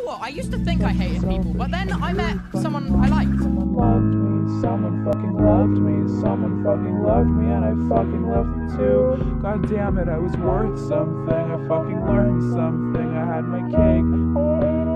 what? I used to think I hated people, but then I met someone I liked. Someone loved me, someone fucking loved me, someone fucking loved me, and I fucking loved them too. God damn it, I was worth something, I fucking learned something, I had my cake.